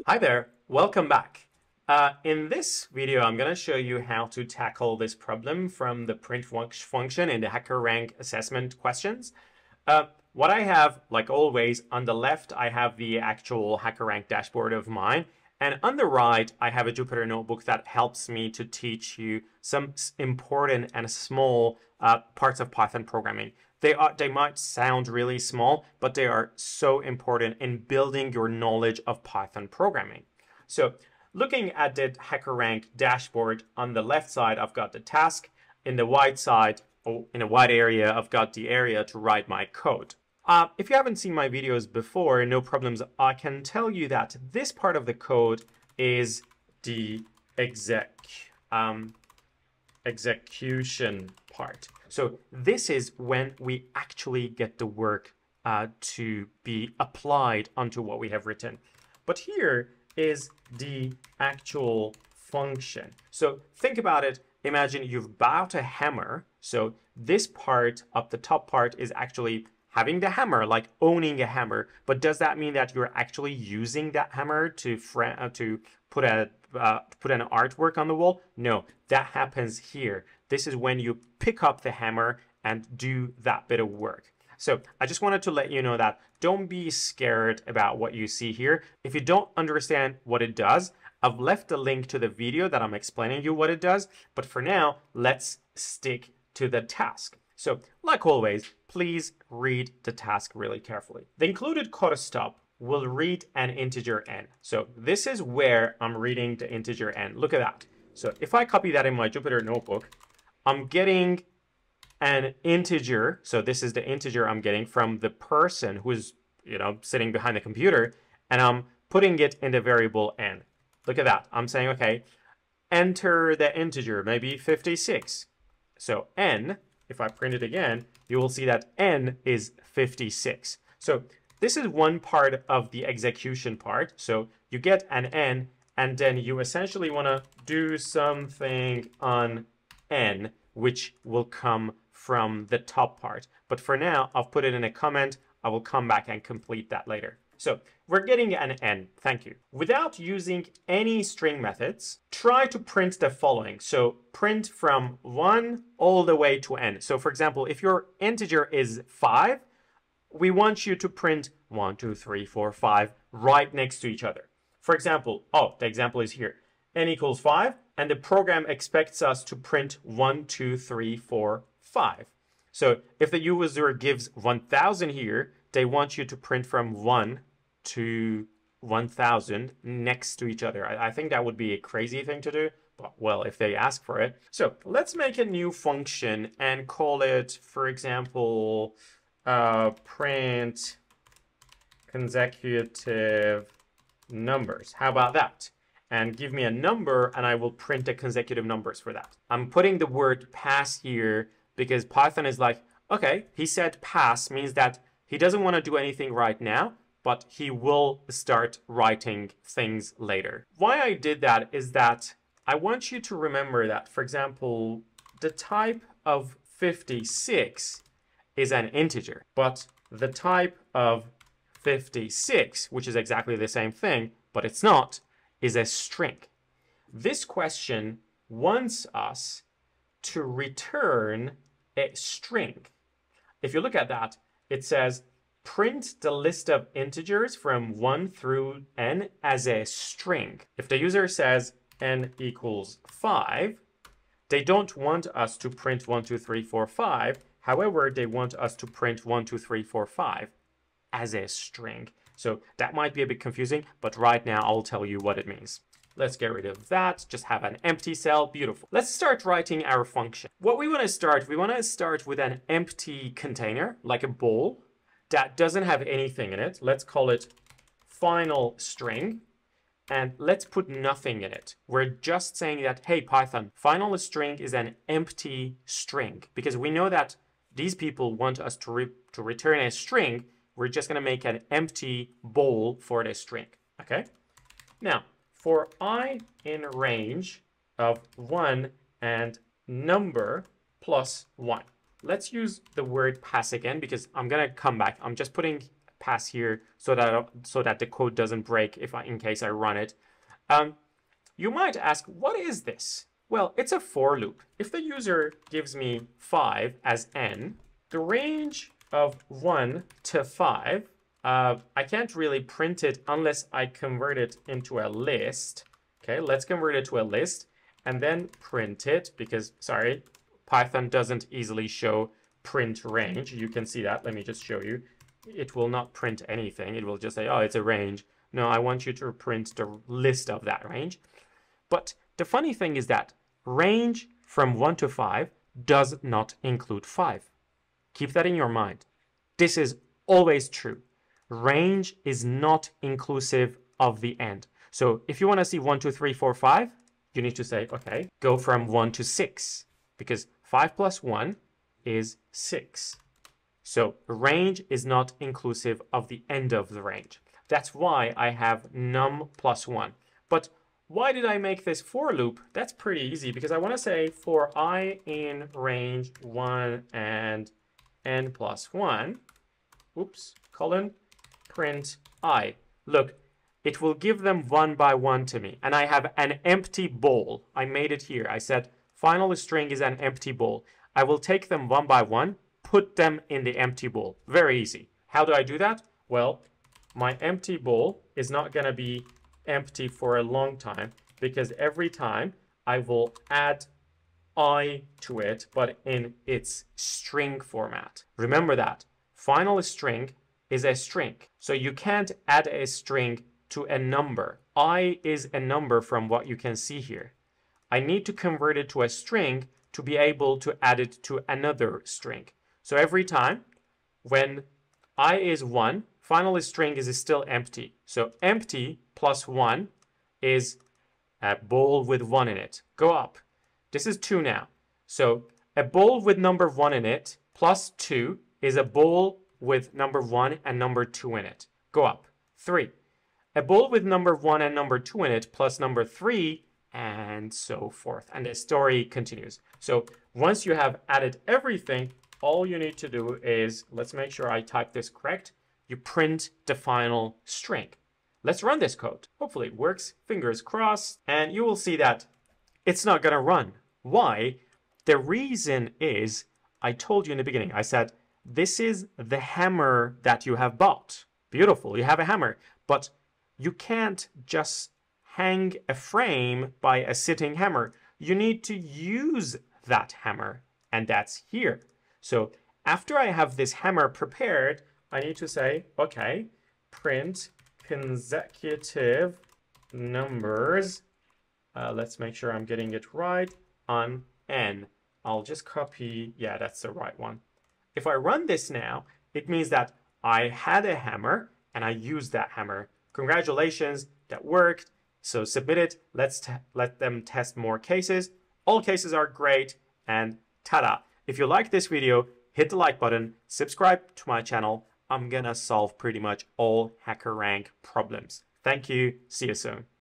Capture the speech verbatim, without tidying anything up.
Hi there, welcome back. Uh, in this video, I'm going to show you how to tackle this problem from the print func function in the Hackerrank assessment questions. Uh, what I have, like always, on the left, I have the actual Hackerrank dashboard of mine. And on the right, I have a Jupyter notebook that helps me to teach you some important and small uh, parts of Python programming. They are, they might sound really small, but they are so important in building your knowledge of Python programming. So looking at the Hackerrank dashboard, on the left side, I've got the task. In the white side, or in a white area, I've got the area to write my code. Uh, if you haven't seen my videos before, no problems. I can tell you that this part of the code is the exec, um, execution part. So this is when we actually get the work uh, to be applied onto what we have written. But here is the actual function. So think about it. Imagine you've bought a hammer. So this part up the top part is actually having the hammer, like owning a hammer. But does that mean that you're actually using that hammer to uh, to put a uh, put an artwork on the wall? No, that happens here. This is when you pick up the hammer and do that bit of work. So I just wanted to let you know that don't be scared about what you see here. If you don't understand what it does, I've left a link to the video that I'm explaining you what it does. But for now, let's stick to the task. So like always, please read the task really carefully. The included chorus stop will read an integer n. So this is where I'm reading the integer n. Look at that. So if I copy that in my Jupyter notebook, I'm getting an integer. So this is the integer I'm getting from the person who's, you know, sitting behind the computer, and I'm putting it in the variable n. Look at that. I'm saying, okay, enter the integer, maybe fifty-six. So n, if I print it again, you will see that n is fifty-six. So this is one part of the execution part. So you get an n, and then you essentially want to do something on n, which will come from the top part. But for now, I've put it in a comment. I will come back and complete that later. So we're getting an n, thank you. Without using any string methods, try to print the following. So print from one all the way to n. So for example, if your integer is five, we want you to print one, two, three, four, five right next to each other. For example, oh, the example is here. N equals five, and the program expects us to print one, two, three, four, five. So if the user gives one thousand here, they want you to print from one to one thousand next to each other. I, I think that would be a crazy thing to do, but well, if they ask for it. So let's make a new function and call it, for example, uh, print consecutive numbers. How about that? And give me a number, and I will print the consecutive numbers for that. I'm putting the word pass here because Python is like, okay, he said pass means that he doesn't want to do anything right now, but he will start writing things later. Why I did that is that I want you to remember that, for example, the type of fifty-six is an integer, but the type of fifty-six, which is exactly the same thing, but it's not, is a string. This question wants us to return a string. If you look at that, it says print the list of integers from one through n as a string. If the user says n equals five, they don't want us to print one, two, three, four, five. However, they want us to print one, two, three, four, five as a string. So that might be a bit confusing, but right now I'll tell you what it means. Let's get rid of that, just have an empty cell, beautiful. Let's start writing our function. What we want to start, we want to start with an empty container, like a bowl, that doesn't have anything in it. Let's call it final string, and let's put nothing in it. We're just saying that, hey Python, final string is an empty string, because we know that these people want us to, re to return a string. We're just going to make an empty bowl for the string, okay? Now, for I in range of one and number plus one, let's use the word pass again because I'm going to come back. I'm just putting pass here so that so that the code doesn't break if I, in case I run it. Um, you might ask, what is this? Well, it's a for loop. If the user gives me five as n, the range of one to five, uh, I can't really print it unless I convert it into a list. Okay, let's convert it to a list and then print it because, sorry, Python doesn't easily show print range. You can see that. Let me just show you. It will not print anything. It will just say, oh, it's a range. No, I want you to print the list of that range. But the funny thing is that range from one to five does not include five. Keep that in your mind. This is always true. Range is not inclusive of the end. So if you want to see one, two, three, four, five, you need to say, okay, go from one to six, because five plus one is six. So range is not inclusive of the end of the range. That's why I have num plus one. But why did I make this for loop? That's pretty easy, because I want to say for I in range one and n plus one, oops, colon, print I. Look, it will give them one by one to me. And I have an empty bowl. I made it here. I said final string is an empty bowl. I will take them one by one, put them in the empty bowl. Very easy. How do I do that? Well, my empty bowl is not going to be empty for a long time, because every time I will add I to it, but in its string format. Remember that. Final string is a string. So you can't add a string to a number. I is a number from what you can see here. I need to convert it to a string to be able to add it to another string. So every time when I is one, final string is still empty. So empty plus one is a bowl with one in it. Go up. This is two now. So a bowl with number one in it plus two is a bowl with number one and number two in it. Go up. Three. A bowl with number one and number two in it plus number three, and so forth. And the story continues. So once you have added everything, all you need to do is, let's make sure I type this correct. You print the final string. Let's run this code. Hopefully it works. Fingers crossed. And you will see that it's not going to run. Why? The reason is, I told you in the beginning, I said, this is the hammer that you have bought. Beautiful. You have a hammer. But you can't just hang a frame by a sitting hammer. You need to use that hammer, and that's here. So after I have this hammer prepared, I need to say, okay, print consecutive numbers. Uh, let's make sure I'm getting it right on n. I'll just copy, yeah, that's the right one. If I run this now, it means that I had a hammer and I used that hammer. Congratulations, that worked. So submit it. Let's let them test more cases. All cases are great, and ta-da. If you like this video, hit the like button, subscribe to my channel. I'm gonna solve pretty much all Hackerrank problems. Thank you. See you soon.